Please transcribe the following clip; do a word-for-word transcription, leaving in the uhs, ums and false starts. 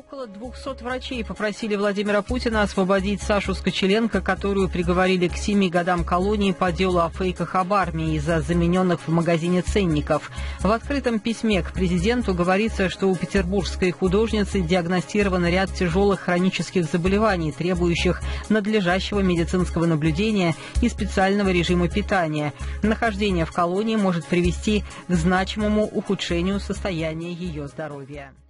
Около двухсот врачей попросили Владимира Путина освободить Сашу Скочеленко, которую приговорили к семи годам колонии по делу о фейках об армии из-за замененных в магазине ценников. В открытом письме к президенту говорится, что у петербургской художницы диагностирован ряд тяжелых хронических заболеваний, требующих надлежащего медицинского наблюдения и специального режима питания. Нахождение в колонии может привести к значимому ухудшению состояния ее здоровья.